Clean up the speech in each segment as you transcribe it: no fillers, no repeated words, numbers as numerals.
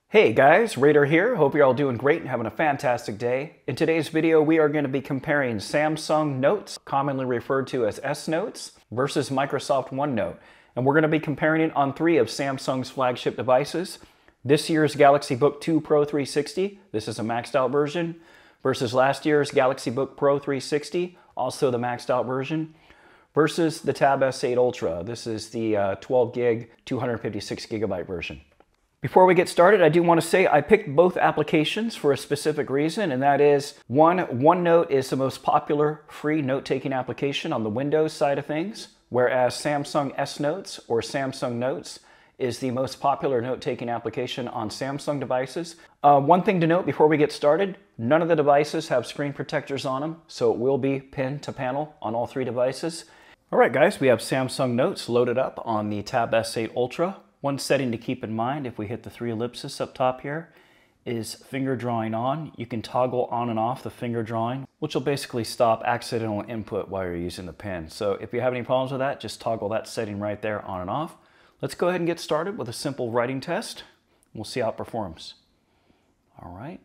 Hey guys, Raider here. Hope you're all doing great and having a fantastic day. In today's video, we are going to be comparing Samsung Notes, commonly referred to as S Notes, versus Microsoft OneNote. And we're going to be comparing it on 3 of Samsung's flagship devices. This year's Galaxy Book2 Pro 360, this is a maxed out version, versus last year's Galaxy Book Pro 360, also the maxed out version, versus the Tab S8 Ultra. This is the 12 gig, 256 gigabyte version. Before we get started, I do want to say I picked both applications for a specific reason, and that is, one, OneNote is the most popular free note-taking application on the Windows side of things, whereas Samsung S Notes or Samsung Notes is the most popular note-taking application on Samsung devices. One thing to note before we get started, none of the devices have screen protectors on them, so it will be pin to panel on all 3 devices. All right, guys, we have Samsung Notes loaded up on the Tab S8 Ultra. One setting to keep in mind if we hit the 3 ellipses up top here is finger drawing on. You can toggle on and off the finger drawing, which will basically stop accidental input while you're using the pen. So if you have any problems with that, just toggle that setting right there on and off. Let's go ahead and get started with a simple writing test. We'll see how it performs. All right.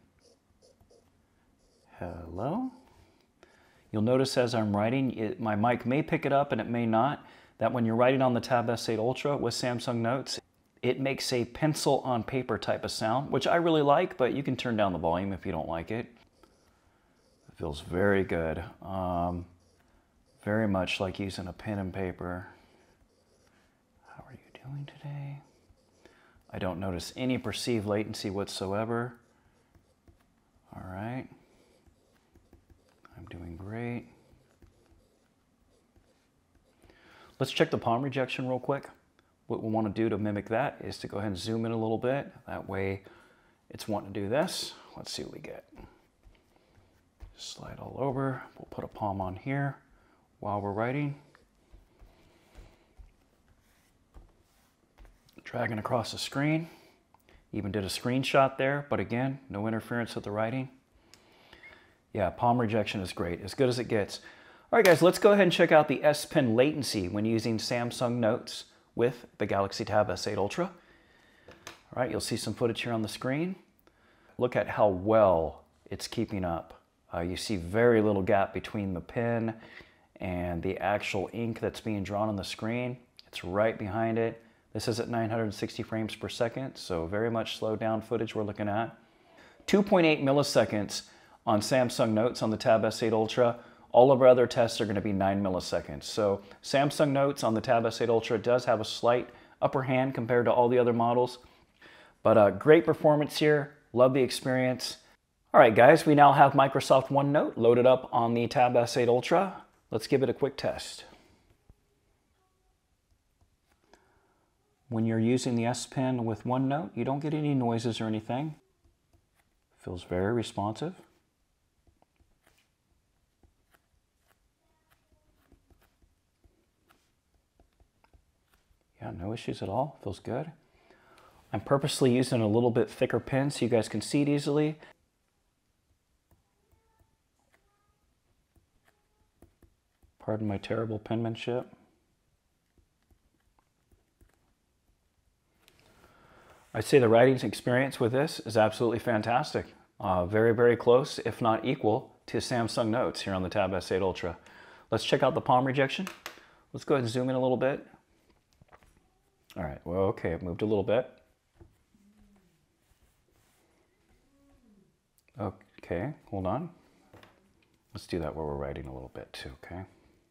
Hello. You'll notice as I'm writing, my mic may pick it up and it may not, that when you're writing on the Tab S8 Ultra with Samsung Notes, it makes a pencil on paper type of sound, which I really like, but you can turn down the volume if you don't like it. It feels very good. Very much like using a pen and paper. How are you doing today? I don't notice any perceived latency whatsoever. All right. I'm doing great. Let's check the palm rejection real quick. What we'll want to do to mimic that is to go ahead and zoom in a little bit. That way it's wanting to do this. Let's see what we get. Slide all over. We'll put a palm on here while we're writing. Dragging across the screen. Even did a screenshot there, but again, no interference with the writing. Yeah, palm rejection is great, as good as it gets. All right, guys, let's go ahead and check out the S Pen latency when using Samsung Notes with the Galaxy Tab S8 Ultra. All right, you'll see some footage here on the screen. Look at how well it's keeping up. You see very little gap between the pen and the actual ink that's being drawn on the screen. It's right behind it. This is at 960 frames per second, so very much slowed down footage we're looking at. 2.8 milliseconds on Samsung Notes on the Tab S8 Ultra. All of our other tests are going to be 9 milliseconds. So Samsung Notes on the Tab S8 Ultra does have a slight upper hand compared to all the other models. But great performance here. Love the experience. All right, guys, we now have Microsoft OneNote loaded up on the Tab S8 Ultra. Let's give it a quick test. When you're using the S Pen with OneNote, you don't get any noises or anything. Feels very responsive. Yeah, no issues at all. Feels good. I'm purposely using a little bit thicker pen so you guys can see it easily. Pardon my terrible penmanship. I'd say the writing experience with this is absolutely fantastic. Very, very close, if not equal, to Samsung Notes here on the Tab S8 Ultra. Let's check out the palm rejection. Let's go ahead and zoom in a little bit. All right, well, okay, it moved a little bit. Okay, hold on. Let's do that while we're writing a little bit too, okay?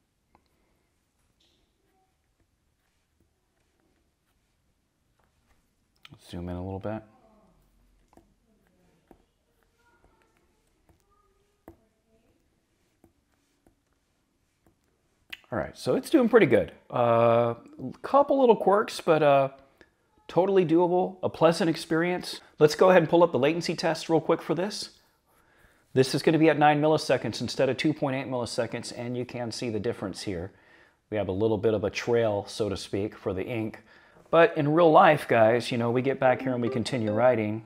Let's zoom in a little bit. All right, so it's doing pretty good. Couple little quirks, but totally doable, a pleasant experience. Let's go ahead and pull up the latency test real quick for this. This is going to be at 9 milliseconds instead of 2.8 milliseconds, and you can see the difference here. We have a little bit of a trail, so to speak, for the ink. But in real life, guys, you know, we get back here and we continue writing.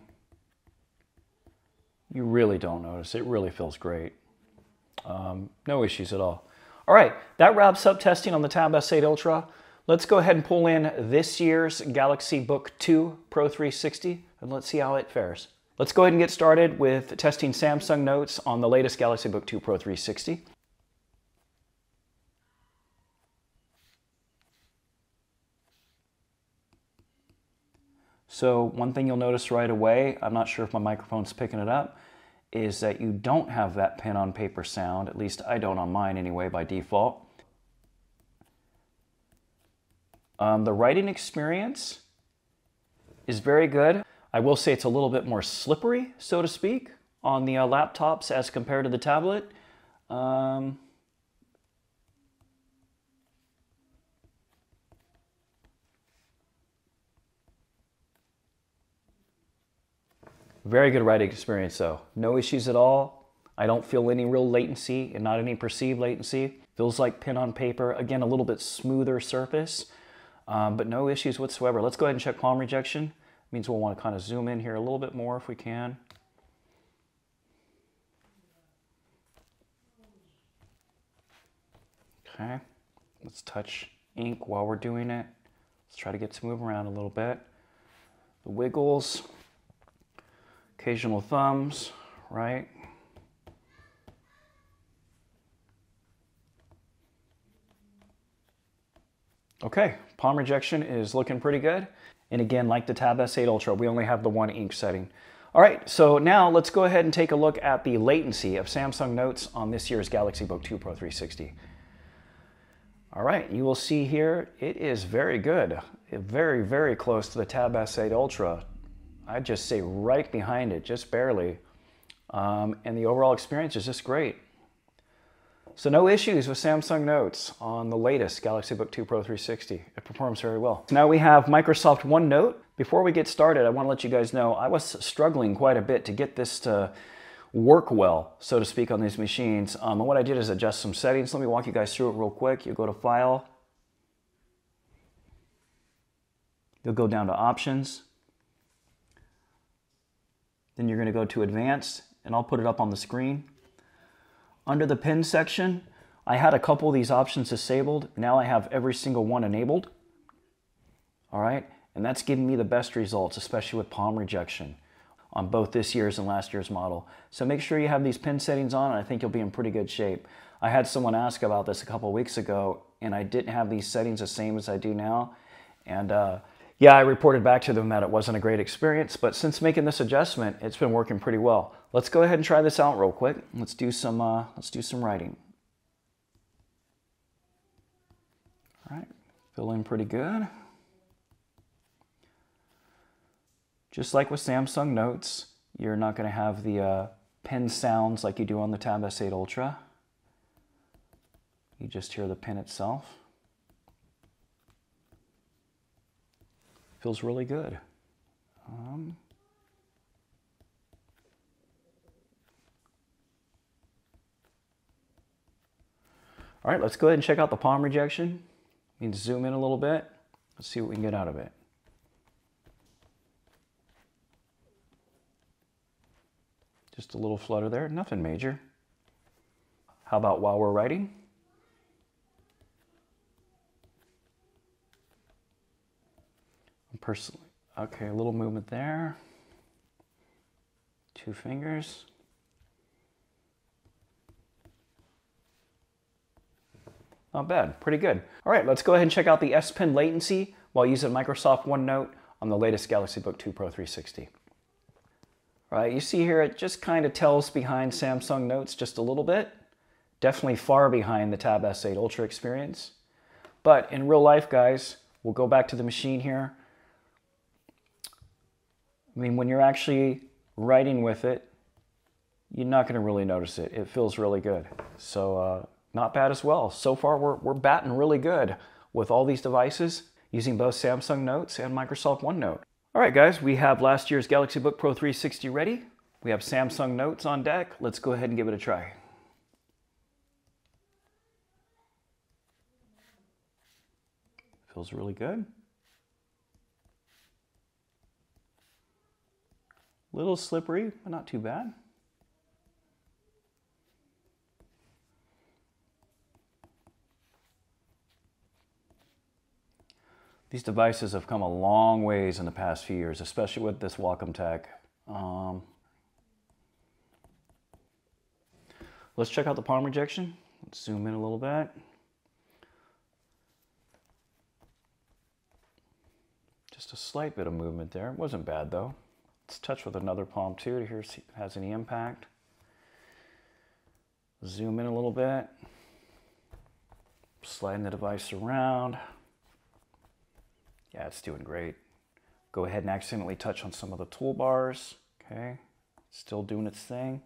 You really don't notice. It really feels great. No issues at all. All right, that wraps up testing on the Tab S8 Ultra. Let's go ahead and pull in this year's Galaxy Book 2 Pro 360 and let's see how it fares. Let's go ahead and get started with testing Samsung Notes on the latest Galaxy Book 2 Pro 360. So one thing you'll notice right away, I'm not sure if my microphone's picking it up, is that you don't have that pen on paper sound. At least I don't on mine anyway by default. The writing experience is very good. I will say it's a little bit more slippery, so to speak, on the laptops as compared to the tablet. Very good writing experience though. No issues at all. I don't feel any real latency and not any perceived latency. Feels like pen on paper. Again, a little bit smoother surface, but no issues whatsoever. Let's go ahead and check palm rejection. Means we'll want to kind of zoom in here a little bit more if we can. Okay, let's touch ink while we're doing it. Let's try to get to move around a little bit. The wiggles, occasional thumbs, right? Okay, palm rejection is looking pretty good. And again, like the Tab S8 Ultra, we only have the one ink setting. All right, so now let's go ahead and take a look at the latency of Samsung Notes on this year's Galaxy Book 2 Pro 360. All right, you will see here, it is very good. Very, very close to the Tab S8 Ultra. I'd just say right behind it, just barely. And the overall experience is just great. So no issues with Samsung Notes on the latest Galaxy Book 2 Pro 360. It performs very well. Now we have Microsoft OneNote. Before we get started, I want to let you guys know I was struggling quite a bit to get this to work well, so to speak, on these machines. And what I did is adjust some settings. Let me walk you guys through it real quick. You'll go to File. You'll go down to Options. Then you're going to go to Advanced, and I'll put it up on the screen. Under the Pen section, I had a couple of these options disabled. Now I have every single one enabled. All right, and that's giving me the best results, especially with palm rejection on both this year's and last year's model. So make sure you have these pen settings on, and I think you'll be in pretty good shape. I had someone ask about this a couple of weeks ago, and I didn't have these settings the same as I do now. And yeah, I reported back to them that it wasn't a great experience, but since making this adjustment, it's been working pretty well. Let's go ahead and try this out real quick. Let's do some writing. All right, feeling pretty good. Just like with Samsung Notes, you're not going to have the pen sounds like you do on the Tab S8 Ultra. You just hear the pen itself. Feels really good. All right, let's go ahead and check out the palm rejection. We need to zoom in a little bit. Let's see what we can get out of it. Just a little flutter there, nothing major. How about while we're writing? Personally, okay, a little movement there. 2 fingers. Not bad, pretty good. All right, let's go ahead and check out the S Pen latency while using Microsoft OneNote on the latest Galaxy Book 2 Pro 360. All right, you see here it just kind of tells behind Samsung Notes just a little bit. Definitely far behind the Tab S8 Ultra experience. But in real life, guys, we'll go back to the machine here. I mean, when you're actually writing with it, you're not going to really notice it. It feels really good. So not bad as well. So far, we're batting really good with all these devices using both Samsung Notes and Microsoft OneNote. All right, guys, we have last year's Galaxy Book Pro 360 ready. We have Samsung Notes on deck. Let's go ahead and give it a try. Feels really good. Little slippery, but not too bad. These devices have come a long ways in the past few years, especially with this Wacom tech. Let's check out the palm rejection. Let's zoom in a little bit. Just a slight bit of movement there. It wasn't bad though. Let's touch with another palm too to hear if it has any impact. Zoom in a little bit. Sliding the device around. Yeah, it's doing great. Go ahead and accidentally touch on some of the toolbars. Okay, still doing its thing.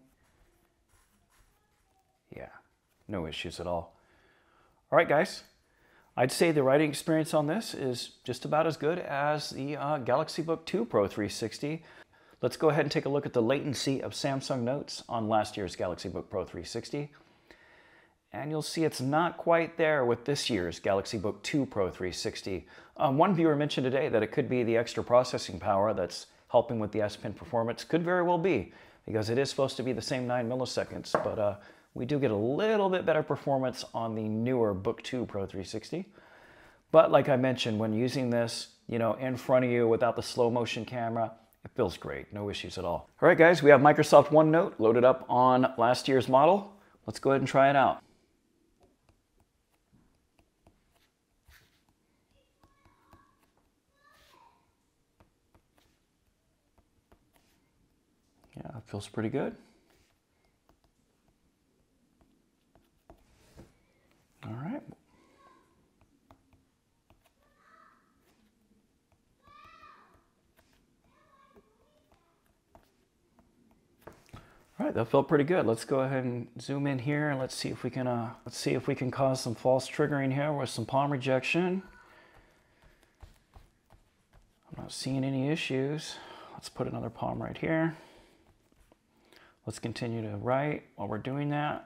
Yeah, no issues at all. All right, guys. I'd say the writing experience on this is just about as good as the Galaxy Book 2 Pro 360. Let's go ahead and take a look at the latency of Samsung Notes on last year's Galaxy Book Pro 360. And you'll see it's not quite there with this year's Galaxy Book 2 Pro 360. One viewer mentioned today that it could be the extra processing power that's helping with the S Pen performance. Could very well be, because it is supposed to be the same 9 milliseconds, but we do get a little bit better performance on the newer Book 2 Pro 360. But like I mentioned, when using this, in front of you without the slow motion camera, it feels great, no issues at all. All right, guys, we have Microsoft OneNote loaded up on last year's model. Let's go ahead and try it out. Yeah, it feels pretty good. All right. All right, that felt pretty good. Let's go ahead and zoom in here and let's see if we can cause some false triggering here with some palm rejection. I'm not seeing any issues. Let's put another palm right here. Let's continue to write while we're doing that.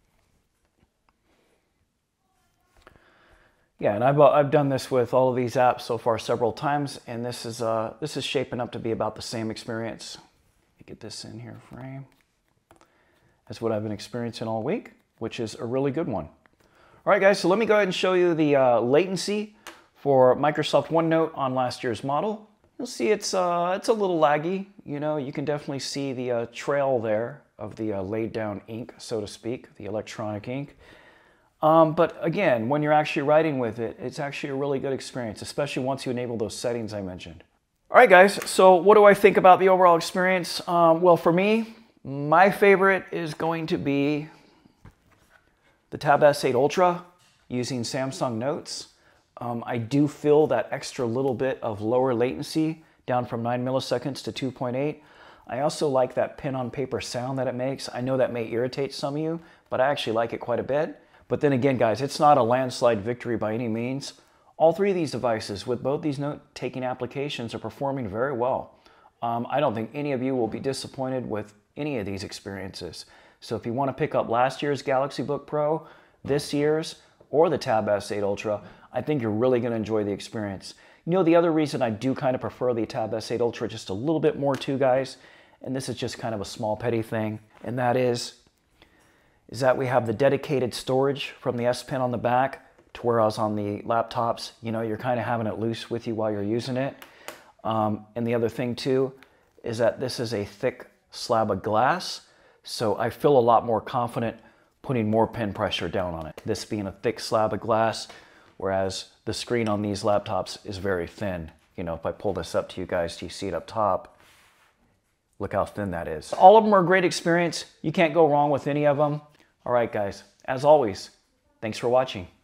Yeah, and I've done this with all of these apps so far several times, and this is shaping up to be about the same experience. Let me get this in here frame. That's what I've been experiencing all week, which is a really good one. All right, guys, so let me go ahead and show you the latency for Microsoft OneNote on last year's model. You'll see it's a little laggy. You can definitely see the trail there of the laid down ink, so to speak, the electronic ink. But again, when you're actually writing with it, it's actually a really good experience, especially once you enable those settings I mentioned. All right, guys, so what do I think about the overall experience? Well, for me, my favorite is going to be the Tab S8 Ultra using Samsung Notes. I do feel that extra little bit of lower latency down from 9 milliseconds to 2.8. I also like that pen on paper sound that it makes. I know that may irritate some of you, but I actually like it quite a bit. But then again, guys, it's not a landslide victory by any means. All three of these devices with both these note-taking applications are performing very well. I don't think any of you will be disappointed with any of these experiences. So if you want to pick up last year's Galaxy Book Pro, this year's, or the Tab S8 Ultra, I think you're really going to enjoy the experience. The other reason I do kind of prefer the Tab S8 Ultra just a little bit more too, guys, and this is just kind of a small petty thing, and that is that we have the dedicated storage from the S Pen on the back, to whereas on the laptops, you're kind of having it loose with you while you're using it. And the other thing too is that this is a thick slab of glass, so I feel a lot more confident putting more pen pressure down on it. This being a thick slab of glass, whereas the screen on these laptops is very thin. If I pull this up to you guys, do you see it up top? Look how thin that is. All of them are a great experience. You can't go wrong with any of them. All right, guys, as always, thanks for watching.